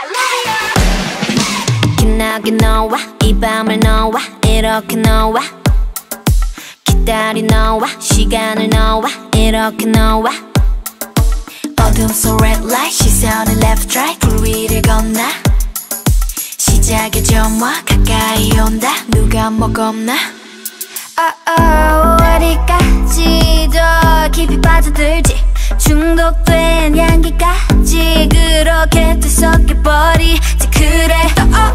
기나게 너와 이 밤을 너와 이렇게 너와 기다린 너와 시간을 너와 이렇게 너와 어둠 속 red light 시선을 left right 불 위를 건너 시작의 점화 가까이 온다 누가 뭐 겁나 어디까지 더 깊이 빠져들지 중독된 향기까지 그렇게 뒤섞여버리지 그래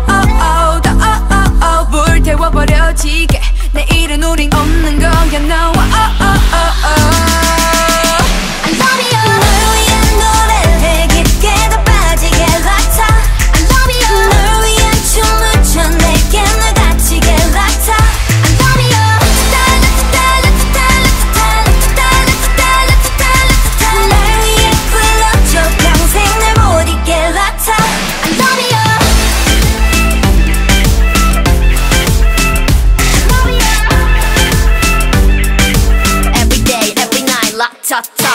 더 불태워버려지게 내일은 우린 없는 거야 너와 I love you 널 위한 노래를 깊게 더 빠지게 락타 I love you 널 위한 춤을 춰 내게 널 갇히게 락타 I love you 날 위해 불러줘 평생 날 못 잊게 락타 I love you Every day, every night, LATATA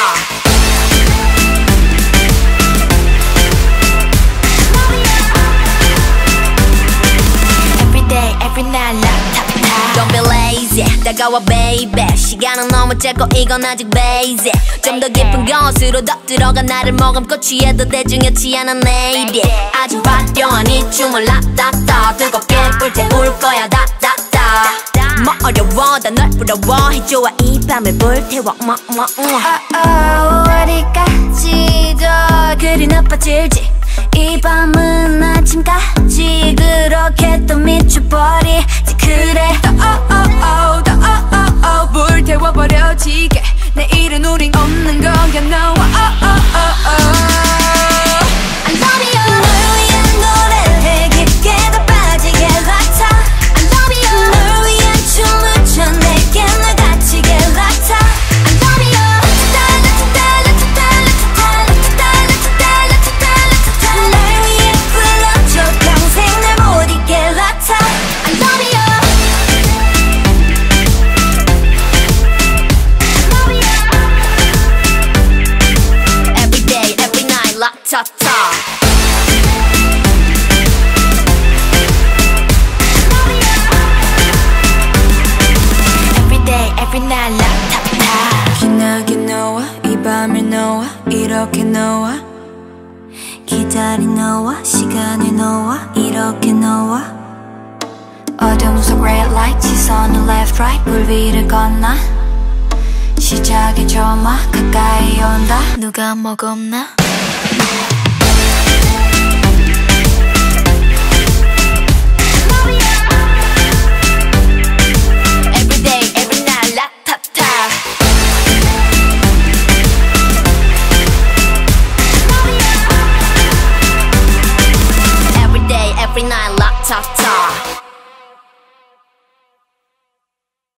Every day, every night, LATATA Don't be lazy, 다가와 baby 시간은 너무 짧고 이건 아직 basic 좀 더 깊은 것으로 더 들어가 나를 머금고 취해도 대중이었지 않은 lady 아주 화려한 이 춤을 LATATA 뜨겁게 불태울 거야 다다다 뭐 어려워 다 널 부러워해 좋아 이 밤을 불태워 어디까지 더 그리 나빠질지 이 밤은 아침까지 그렇게 또 미쳐버리지 그래 더 불태워버려지게 내일은 우린 없는 거야 너와 I love you 널 위한 노래를 깊게 더 빠지게 락타 I love you 널 위한 춤을 춰 내게 널 갇히게 락타 I love you 날 위해 불러줘 평생 날 못 잊게 락타 I love you Every day, every night, LATATA Every day, every night, LATATA 기나게 너와 이 밤을 너와 이렇게 너와 기다린 너와 시간을 너와 이렇게 너와 어둠 속 red light 시선을 left right 불 위를 건너 시작의 점화 가까이 온다 누가 뭐 겁나